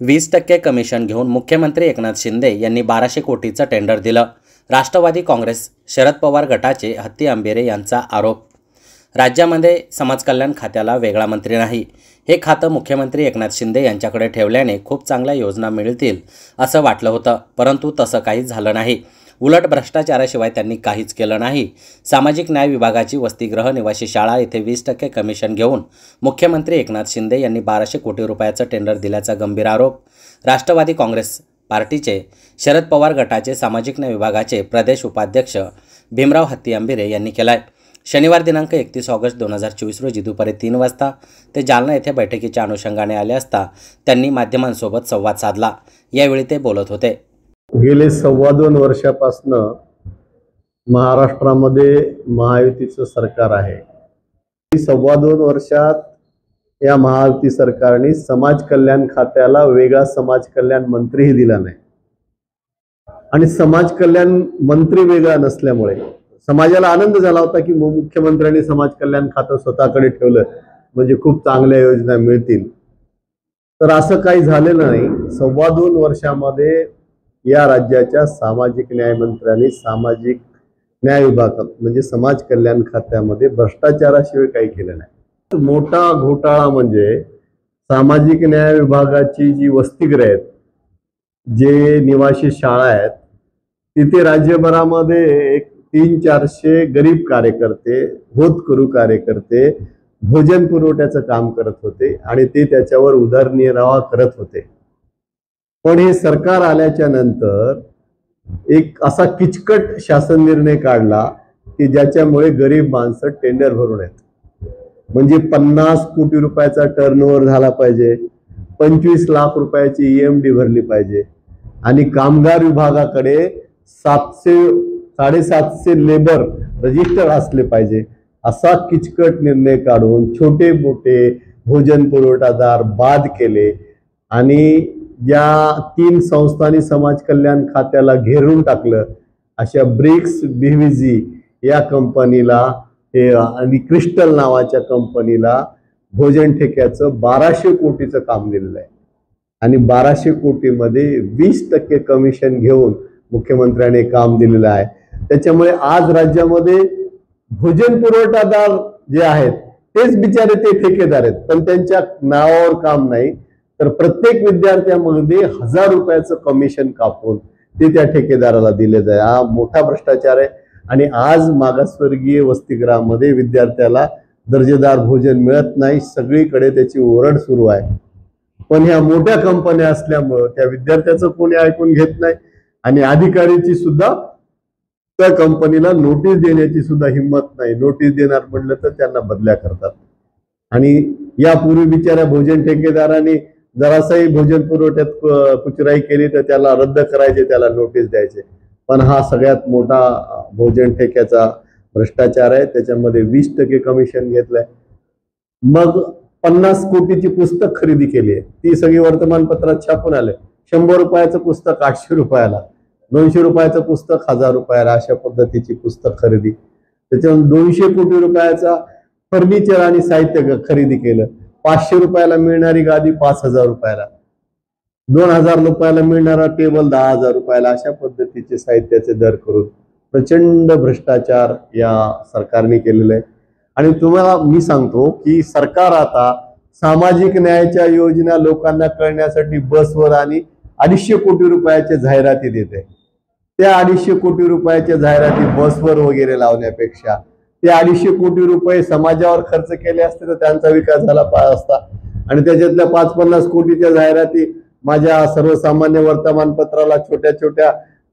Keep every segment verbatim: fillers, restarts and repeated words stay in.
वीस टक्के कमिशन घेऊन मुख्यमंत्री एकनाथ शिंदे यांनी बाराशे कोटीचं टेंडर दिलं। राष्ट्रवादी काँग्रेस शरद पवार गटाचे हत्ती आंबेरे यांचा आरोप। राज्यामध्ये समाजकल्याण खात्याला वेगळा मंत्री नाही, हे खातं मुख्यमंत्री एकनाथ शिंदे यांच्याकडे ठेवल्याने खूप चांगल्या योजना मिळतील असं वाटलं होतं, परंतु तसं काहीच झालं नाही। उलट भ्रष्टाचाराशिवाय त्यांनी काहीच केलं नाही। सामाजिक न्याय विभागाची वसतिगृह निवासी शाळा येथे वीस टक्के कमिशन घेऊन मुख्यमंत्री एकनाथ शिंदे यांनी बाराशे कोटी रुपयाचं टेंडर दिल्याचा गंभीर आरोप राष्ट्रवादी काँग्रेस पार्टीचे शरद पवार गटाचे सामाजिक न्याय विभागाचे प्रदेश उपाध्यक्ष भीमराव हत्ती आंबेरे यांनी केलाय। शनिवार दिनांक एकतीस ऑगस्ट दोन हजार चोवीस रोजी दुपारी तीन वाजता ते जालना येथे बैठकीच्या अनुषंगाने आले असता त्यांनी माध्यमांसोबत संवाद साधला। यावेळी ते बोलत होते। गेले सव्वा दोन वर्षापासून महाराष्ट्रामध्ये महायुतीचं सरकार आहे। सव्वा दोन वर्षात या महायुती सरकारने समाज कल्याण खात्याला वेगळा समाज कल्याण मंत्रीही दिला नाही आणि समाज कल्याण मंत्री वेगळा नसल्यामुळे समाजाला आनंद झाला होता की मुख्यमंत्र्यांनी समाज कल्याण खातं स्वतःकडे ठेवलं म्हणजे खूप चांगल्या योजना मिळतील। तर असं काही झालेलं नाही। सव्वा दोन वर्षामध्ये या राज्याच्या सामाजिक न्याय मंत्र्यांनी सामाजिक न्याय विभागात म्हणजे समाज कल्याण खात्यामध्ये भ्रष्टाचाराशिवाय काही केलं नाही। मोठा घोटाळा म्हणजे सामाजिक न्याय विभागाची जी वसतिगृह आहेत, जे निवासी शाळा आहेत, तिथे राज्यभरामध्ये एक तीन चारशे गरीब कार्यकर्ते होतकरू कार्यकर्ते भोजन पुरवठ्याचं काम करत होते आणि ते त्याच्यावर उदरनिर्वाह करत होते। पण हे सरकार आल्याच्या नंतर एक असा किचकट शासन निर्णय काढला की ज्याच्यामुळे गरीब माणसं टेंडर भरून येत, म्हणजे पन्नास कोटी रुपयाचा टर्नओव्हर झाला पाहिजे, पंचवीस लाख रुपयाची ई एम डी भरली पाहिजे आणि कामगार विभागाकडे सातशे साडेसातशे लेबर रजिस्टर असले पाहिजे, असा किचकट निर्णय काढून छोटे मोठे भोजन पुरवठादार बाद केले आणि ज्या तीन संस्थांनी समाज कल्याण खात्याला घेरून टाकलं अशा ब्रिक्स बीव्हीजी या कंपनीला आणि क्रिस्टल नावाच्या कंपनीला भोजन ठेक्याचं बाराशे कोटीचं काम दिलेलं आहे आणि बाराशे कोटीमध्ये वीस टक्के कमिशन घेऊन मुख्यमंत्र्यांनी काम दिलेलं आहे। त्याच्यामुळे आज राज्यामध्ये भोजन पुरवठादार जे आहेत तेच बिचारे ते ठेकेदार आहेत, पण त्यांच्या नावावर काम नाही, तर प्रत्येक विद्यार्थ्यामध्ये हजार रुपयाचं कमिशन कापून ते त्या ठेकेदाराला दिले जाते। हा मोठा भ्रष्टाचार आहे आणि आज मागासवर्गीय वसतिगृहामध्ये विद्यार्थ्याला दर्जेदार भोजन मिळत नाही, सगळीकडे त्याची ओरड सुरू आहे। पण ह्या मोठ्या कंपन्या असल्यामुळं त्या विद्यार्थ्याचं कोणी ऐकून घेत नाही आणि अधिकाऱ्याची सुद्धा त्या कंपनीला नोटीस देण्याची सुद्धा हिंमत नाही। नोटीस देणार म्हटलं तर त्यांना बदल्या करतात आणि यापूर्वी बिचाऱ्या भोजन ठेकेदारांनी जरासाही भोजन पुरवठ्यात कुचराई केली तर त्याला रद्द करायचे, त्याला नोटीस द्यायचे। पण हा सगळ्यात मोठा भोजन ठेक्याचा भ्रष्टाचार आहे। त्याच्यामध्ये वीस टक्के कमिशन घेतलंय। मग पन्नास कोटीची पुस्तक खरेदी केली आहे, ती सगळी वर्तमानपत्रात छापून आले। शंभर रुपयाचं पुस्तक आठशे रुपयाला, दोनशे रुपयाचं पुस्तक हजार रुपयाला, अशा पद्धतीची पुस्तक खरेदी। त्याच्यावर दोनशे कोटी रुपयाचा फर्निचर आणि साहित्य खरेदी केलं। पाचशे रुपयाला मिळणारी गादी पाच हजार रुपयाला, दोन हजार रुपयाला मिळणारा टेबल दहा हजार रुपयाला, अशा पद्धतीचे साहित्याचे दर करून प्रचंड भ्रष्टाचार या सरकारने केलेला आहे। आणि तुम्हाला मी सांगतो की सरकार आता सामाजिक न्यायाच्या योजना लोकांना कळण्यासाठी बसवर आणि अडीचशे कोटी रुपयाच्या जाहिराती देते। त्या अडीचशे कोटी रुपयाच्या जाहिराती बसवर वगैरे लावण्यापेक्षा ते अडीचशे कोटी रुपये समाजावर खर्च केले असते तर त्यांचा विकास झाला असता आणि त्याच्यातल्या पाच पन्नास कोटीच्या जाहिराती माझ्या सर्वसामान्य वर्तमानपत्राला छोट्या छोट्या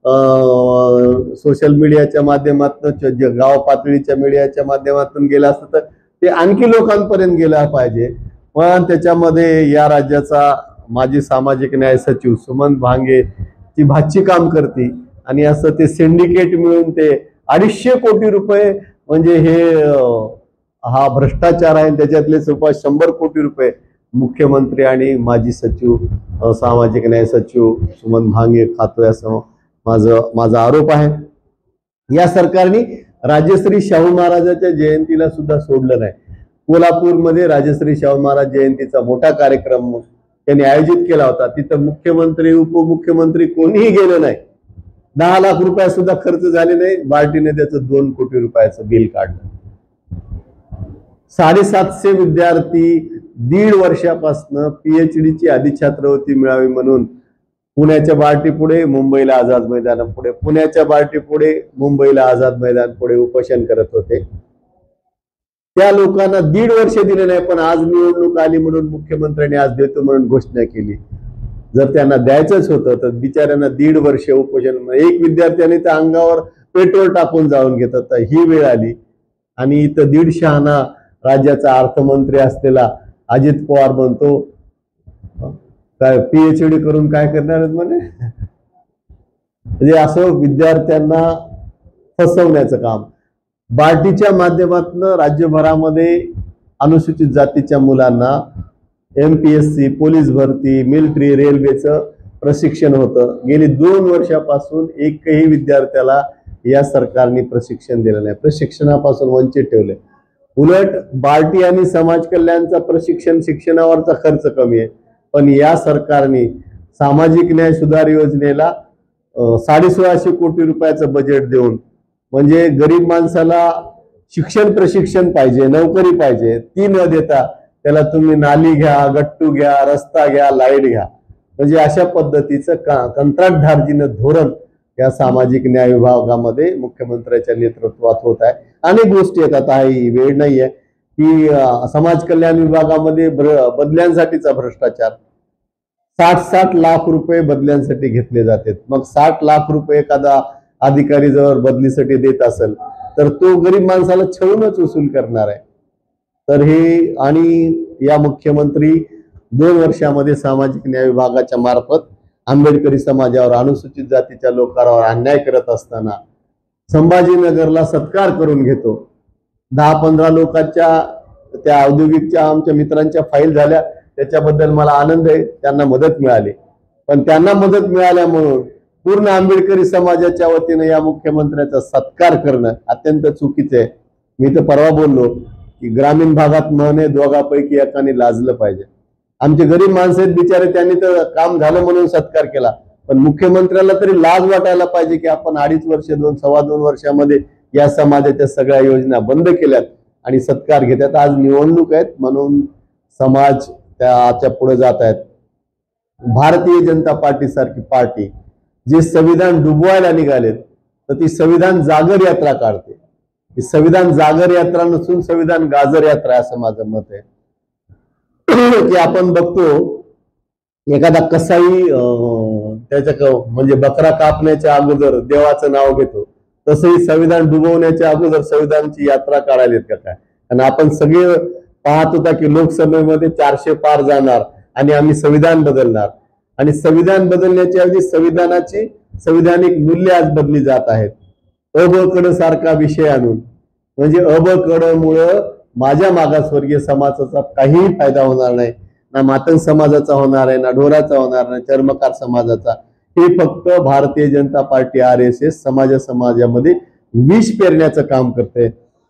सोशल मीडियाच्या माध्यमातून गाव पातळीच्या मीडियाच्या माध्यमातून गेला असतं तर ते आणखी लोकांपर्यंत गेला पाहिजे। पण त्याच्यामध्ये या राज्याचा माजी सामाजिक न्याय सचिव सुमन भांगे ती भाची काम करते आणि असं ते सिंडिकेट मिळून ते अडीचशे कोटी रुपये म्हणजे हे हा भ्रष्टाचार आहे। त्याच्यातले जवळपास शंभर कोटी रुपये मुख्यमंत्री आणि माजी सचिव सामाजिक न्याय सचिव सुमन भांगे खातोय असं माझं माझा आरोप आहे। या सरकारने राजश्री शाहू महाराजांच्या जयंतीला सुद्धा सोडलं नाही। कोल्हापूरमध्ये राजश्री शाहू महाराज जयंतीचा मोठा कार्यक्रम त्यांनी आयोजित केला होता. तिथं मुख्यमंत्री उपमुख्यमंत्री कोणीही गेलं नाही. दहा लाख रुपये सुद्धा खर्च झाले नाही. बार्टीने त्याचं दोन कोटी रुपयाचं बिल काढलं. साडेसातशे विद्यार्थी दीड वर्षापासून पीएचडी ची अधिछात्रवृत्ती मिळावी म्हणून पुण्याच्या बार्टी पुढे, मुंबईला आझाद मैदाना पुढे, पुण्याच्या बार्टी पुढे, मुंबईला आझाद मैदान पुढे उपोषण करत होते. त्या लोकांना दीड वर्ष दिले नाही, पण आज निवडणूक आली म्हणून मुख्यमंत्र्यांनी आज देतो म्हणून घोषणा केली. जर त्यांना द्यायचंच होतं तर बिचाऱ्यांना दीड वर्ष उपोषण, एक विद्यार्थ्याने त्या अंगावर पेट्रोल टाकून जाऊन घेत होता. ही वेळ आली आणि इथं दीडशे आना राज्याचा अर्थमंत्री असलेला अजित पवार म्हणतो काय पीएचडी करून काय करणार म्हणे. म्हणजे असं विद्यार्थ्यांना फसवण्याचं काम. बार्टीच्या माध्यमातून राज्यभरामध्ये अनुसूचित जातीच्या मुलांना एमपीएससी, पोलीस भरती, मिलिटरी, रेल्वेचं प्रशिक्षण होतं. गेली दोन वर्षापासून एकही विद्यार्थ्याला या सरकारने प्रशिक्षण दिलं नाही. प्रशिक्षणापासून वंचित ठेवले. उलट बार्टी आणि समाज कल्याणचा प्रशिक्षण शिक्षणावरचा खर्च कमी आहे, पण या सरकारने सामाजिक न्याय सुधार योजनेला साडेसोळाशे कोटी रुपयाचं बजेट देऊन, म्हणजे गरीब माणसाला शिक्षण प्रशिक्षण पाहिजे, नोकरी पाहिजे, ती न देता त्याला तुम्ही नाली घ्या, गट्टू घ्या, रस्ता घ्या, लाईट घ्या, म्हणजे अशा पद्धतीचं का कंत्राटधारजीनं धोरण या सामाजिक न्याय विभागामध्ये मुख्यमंत्र्यांच्या नेतृत्वात होत आहे. अनेक गोष्टी आहेत. आता ही वेळ नाहीये की समाज कल्याण विभागामध्ये बदल्यांसाठीचा भ्रष्टाचार, साठ साठ लाख रुपये बदल्यांसाठी घेतले जातात. मग साठ लाख रुपये एखादा अधिकारी जर बदलीसाठी देत असेल तर तो गरीब माणसाला छळूनच वसूल करणार आहे. तर हे आणि या मुख्यमंत्री दोन वर्षामध्ये सामाजिक न्याय विभागाच्या मार्फत आंबेडकरी समाजावर, अनुसूचित जातीच्या लोकांवर अन्याय करत असताना संभाजीनगरला सत्कार करून घेतो. दहा पंधरा लोकांच्या त्या औद्योगिकच्या आमच्या मित्रांच्या फाईल झाल्या, त्याच्याबद्दल मला आनंद आहे. त्यांना मदत मिळाली, पण त्यांना मदत मिळाल्या म्हणून पूर्ण आंबेडकरी समाजाच्या वतीने या मुख्यमंत्र्याचा सत्कार करणं अत्यंत चुकीचं आहे. मी तर परवा बोललो की ग्रामीण भागात म्हणे दोघांपैकी एकाने लाजलं पाहिजे. आमचे गरीब माणसं आहेत बिचारे, त्यांनी तर काम झालं म्हणून सत्कार केला, पण मुख्यमंत्र्याला तरी लाज वाटायला पाहिजे की आपण अडीच वर्ष दोन सव्वा दोन वर्षामध्ये या समाजाच्या सगळ्या योजना बंद केल्यात आणि सत्कार घेतात. आज निवडणूक आहेत म्हणून समाज त्याच्या पुढे जात आहेत. भारतीय जनता पार्टी सारखी पार्टी जे संविधान डुबवायला निघालेत तर ती संविधान जागर यात्रा काढते. ही संविधान जागर यात्रा नसून संविधान गाजर यात्रा असं माझं मत आहे. की आपण बघतो एखादा कसाई त्याच्या म्हणजे बकरा कापण्याच्या अगोदर देवाचं नाव घेतो, तसंही संविधान डुबवण्याच्या अगोदर संविधानची यात्रा काढायला का काय. आणि आपण सगळे पाहत होता की लोकसभेमध्ये चारशे पार जाणार आणि आम्ही संविधान बदलणार, आणि संविधान बदलण्याच्या ऐवजी संविधानाची संविधानिक मूल्य आज बदली जात आहेत. अ ब क ड सारखा विषय आणून, म्हणजे अ ब क ड मुळे माझ्या मागासवर्गीय समाजाचा काहीही फायदा होणार नाही, ना मातंग समाजाचा होणार आहे, ना ढोराचा होणार नाही, चर्मकार समाजाचा. हे फक्त Bharatiya Janata Party R S S समाजा समाजामध्ये विष पेरण्याचं काम करते.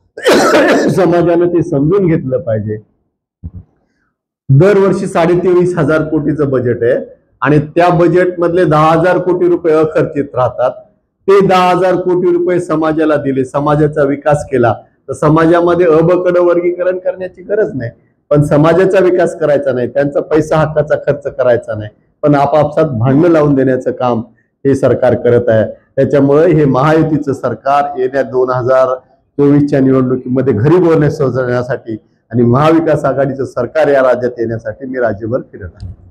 समाजाने ते समजून घेतलं पाहिजे. दरवर्षी साडेतेवीस हजार कोटीचं बजेट आहे आणि त्या बजेट मधले दहा हजार कोटी रुपये अखर्चित राहतात. ते दहा हजार कोटी रुपये समाजाला दिले, समाजाचा विकास केला, तर समाजामध्ये अ ब क ड वर्गीकरण करण्याची गरज नाही. पण समाजाचा विकास करायचा नाही, त्यांचा पैसा हक्काचा खर्च करायचा नाही, पण आपापसात भांडणं लावून देण्याचं काम हे सरकार करत आहे. त्याच्यामुळे हे महायुतीचं सरकार येत्या दोन हजार चोवीसच्या निवडणुकीमध्ये घरी बोलणे सोडण्यासाठी आणि महाविकास आघाडीचं सरकार या राज्यात येण्यासाठी मी राज्यभर फिरत आहे.